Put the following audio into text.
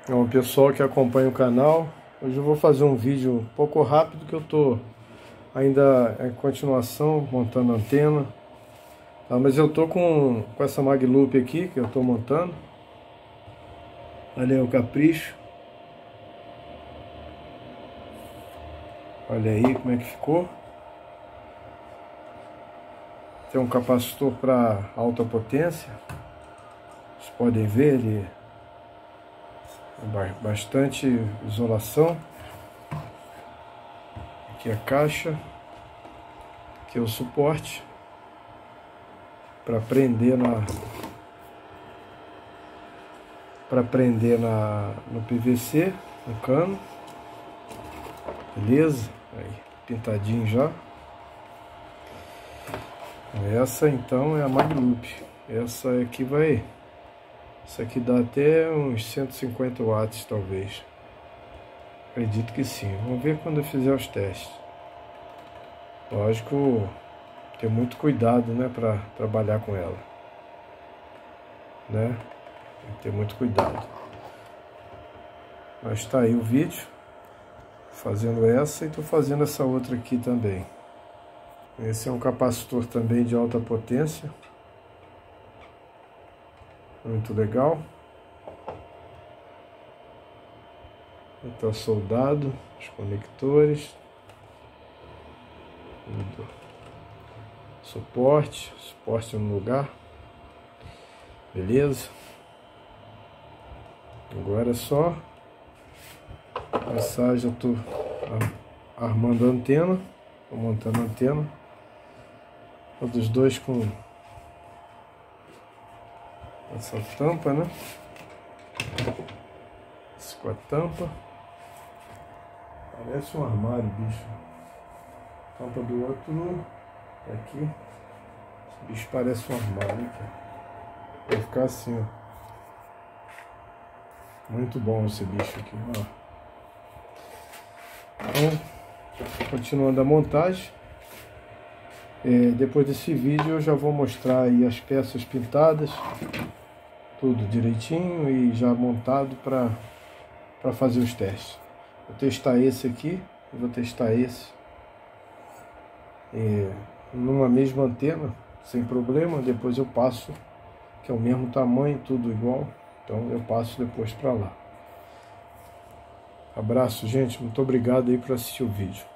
Então, pessoal que acompanha o canal, hoje eu vou fazer um vídeo um pouco rápido, que eu tô ainda em continuação montando a antena, tá? Mas eu tô com essa Magloop aqui que eu tô montando. Olha aí o capricho, olha aí como é que ficou. Tem um capacitor para alta potência, vocês podem ver, ele bastante isolação. Aqui a caixa, aqui é o suporte para prender no PVC, no cano, beleza? Aí, pintadinho já. Essa então é a Magloop. Essa aqui dá até uns 150 watts talvez. Acredito que sim. Vamos ver quando eu fizer os testes. Lógico, ter muito cuidado, né, para trabalhar com ela, né? Tem que ter muito cuidado. Mas tá aí o vídeo fazendo essa, e tô fazendo essa outra aqui também. Esse é um capacitor também de alta potência, muito legal. Está soldado os conectores, suporte no lugar, beleza? Agora é só começar. Já estou armando a antena, estou montando a antena, todos dois com essa tampa, né? Esse com a tampa. Parece um armário, bicho. Tampa do outro aqui. Esse bicho parece um armário aqui. Vai ficar assim, ó. Muito bom esse bicho aqui, ó. Então, continuando a montagem. Depois desse vídeo eu já vou mostrar aí as peças pintadas, tudo direitinho e já montado para fazer os testes. Vou testar esse aqui, vou testar esse numa mesma antena, sem problema. Depois eu passo, que é o mesmo tamanho, tudo igual, então eu passo depois para lá. Abraço, gente, muito obrigado aí por assistir o vídeo.